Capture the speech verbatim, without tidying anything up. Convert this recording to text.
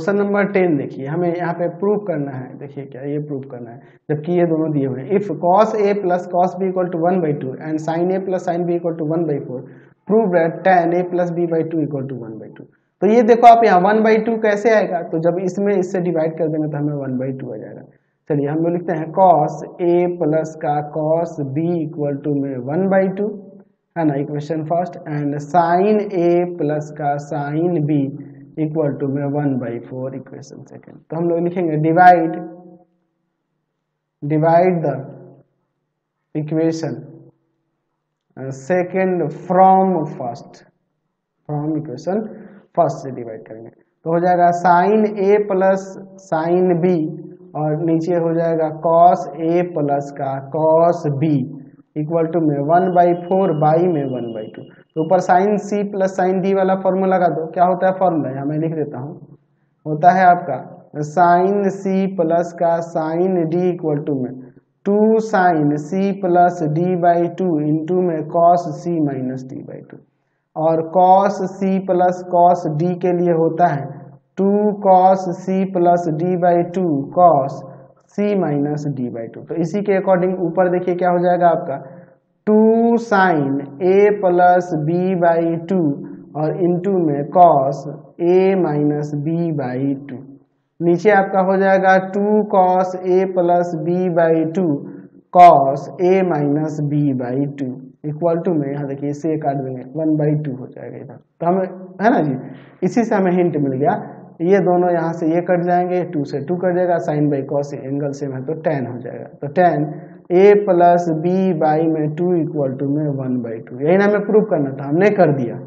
Question number ten देखिए, हमें यहाँ पे प्रूव करना है। देखिए क्या ये प्रूव करना है, जबकि ये दोनों दिए हुए हैं। If cos A plus cos B equal to one by two and sin A plus sin B equal to one by four, prove that tan A plus B by two equal to one by two. तो ये देखो आप यहाँ one by to कैसे आएगा, तो जब इसमें इससे डिवाइड कर देंगे तो हमें वन बाई टू आ जाएगा। चलिए हम लोग लिखते हैं कॉस ए प्लस का कॉस बी इक्वल टू में वन बाई टू, है ना, equation first, and sin A plus का साइन बी इक्वल टू में one by four, equation second. तो हम लोग लिखेंगे divide divide the equation second from first, from equation first से डिवाइड करेंगे तो हो जाएगा sin A plus sin B, और नीचे हो जाएगा कॉस ए प्लस का कॉस बी इक्वल टू में वन बाई फोर बाई में वन बाई टू। तो ऊपर sin C plus sin D वाला फॉर्मूला लगा दो। क्या होता है फॉर्मूला, यहाँ मैं लिख देता हूँ, होता है आपका साइन सी प्लस का साइन डी इक्वल टू में two sin C plus D by two into में cos C minus D by two, और cos C plus cos D के लिए होता है two cos C plus D by two cos C minus D by two. तो इसी के according ऊपर देखिए क्या हो जाएगा आपका two sin A plus B by two और इंटू में cos A minus B by two. नीचे आपका हो जाएगा two cos A plus B by two cos A minus B by two equal to में, यहाँ देखिए इससे काट देंगे वन बाई टू हो जाएगा इधर। तो हमें है ना जी, इसी से हमें हिंट मिल गया। ये दोनों यहाँ से ये कट जाएंगे, टू से टू कट जाएगा, sin by cos angle same है तो टेन हो जाएगा। तो tan A plus B by में टू इक्वल टू में वन बाई टू, यही ना हमें प्रूव करना था, हमने कर दिया।